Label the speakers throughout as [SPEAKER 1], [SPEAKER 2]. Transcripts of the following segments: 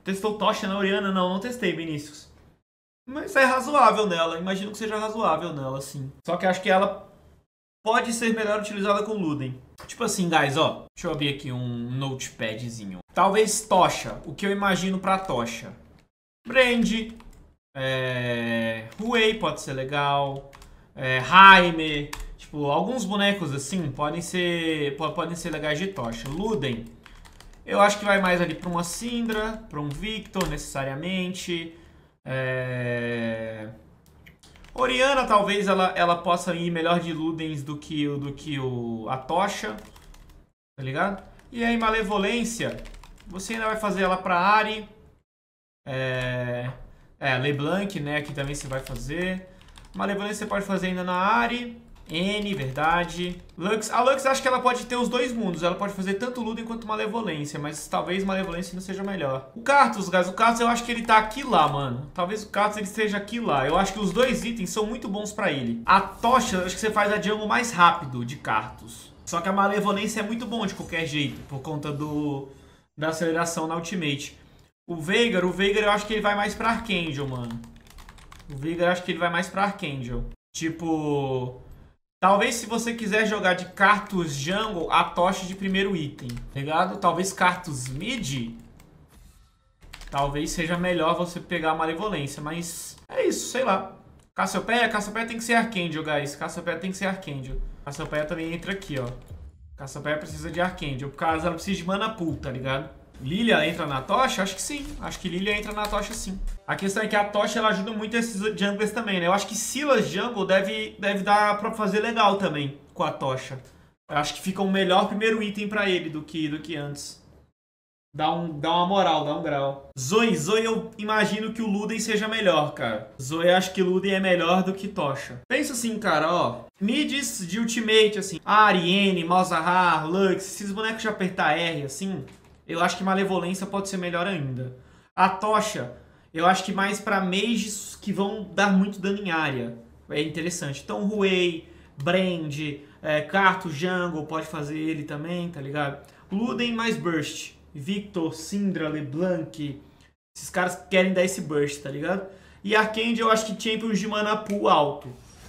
[SPEAKER 1] Testou tocha na Orianna? Não, não testei, Vinícius. Mas é razoável nela. Imagino que seja razoável nela, sim. Só que acho que ela pode ser melhor utilizada com Luden. Tipo assim, guys, ó. Deixa eu abrir aqui um notepadzinho. Talvez tocha. O que eu imagino pra tocha? Brand. Huey pode ser legal. Jaime. Tipo, alguns bonecos assim podem ser legais de tocha. Luden. Eu acho que vai mais ali pra uma Syndra, pra um Victor, necessariamente. Orianna, talvez ela possa ir melhor de Ludens do que a tocha. Tá ligado? E aí, Malevolência. Você ainda vai fazer ela pra Ahri. LeBlanc, né? Aqui também você vai fazer. Malevolência você pode fazer ainda na Ahri. N, verdade. Lux, a Lux acho que ela pode ter os dois mundos. Ela pode fazer tanto Luden quanto Malevolência. Mas talvez Malevolência não seja melhor. O Karthus, guys. O Karthus eu acho que ele tá aqui lá, mano. Talvez o Karthus ele esteja aqui lá. Eu acho que os dois itens são muito bons pra ele. A tocha, eu acho que você faz a jungle mais rápido de Karthus. Só que a Malevolência é muito bom de qualquer jeito. Por conta da aceleração na ultimate. O Veigar eu acho que ele vai mais pra Archangel, mano. O Veigar eu acho que ele vai mais pra Archangel. Tipo... Talvez se você quiser jogar de Karthus Jungle, a tocha de primeiro item, tá ligado? Talvez Karthus Mid, talvez seja melhor você pegar a Malevolência, mas é isso, sei lá. Cassiopeia tem que ser Archangel, guys. Cassiopeia tem que ser Archangel. Cassiopeia também entra aqui, ó. Cassiopeia precisa de Archangel, por causa ela precisa de mana pool, tá ligado? Lilia entra na tocha? Acho que sim. Acho que Lilia entra na tocha sim. A questão é que a tocha ela ajuda muito esses junglers também, né? Eu acho que Sylas Jungle deve dar pra fazer legal também com a tocha. Eu acho que fica um melhor primeiro item pra ele do que antes. Dá uma moral, dá um grau. Zoe eu imagino que o Luden seja melhor, cara. Zoe acho que Luden é melhor do que tocha. Pensa assim, cara, ó. Mids de ultimate, assim. Ariane, Malzahar, Lux, esses bonecos de apertar R, assim... Eu acho que Malevolência pode ser melhor ainda. A tocha, eu acho que mais pra mages que vão dar muito dano em área. É interessante. Então, Huey, Brand, Karthus Jungle, pode fazer ele também, tá ligado? Luden mais Burst. Victor, Syndra, LeBlanc. Esses caras querem dar esse Burst, tá ligado? E Archangel, eu acho que Champions de mana pool alto.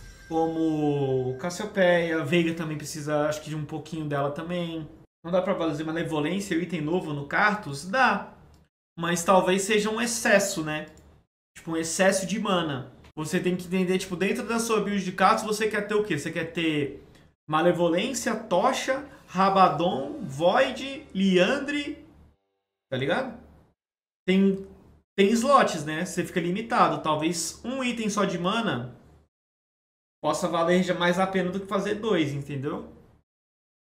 [SPEAKER 1] Como Cassiopeia, Veigar também precisa, acho que de um pouquinho dela também. Não dá pra fazer Malevolência, o item novo no Karthus? Dá. Mas talvez seja um excesso, né? Tipo, um excesso de mana. Você tem que entender, tipo, dentro da sua build de Karthus, você quer ter o quê? Você quer ter Malevolência, Tocha, Rabadon, Void, Liandry. Tá ligado? Tem slots, né? Você fica limitado. Talvez um item só de mana possa valer mais a pena do que fazer dois, entendeu?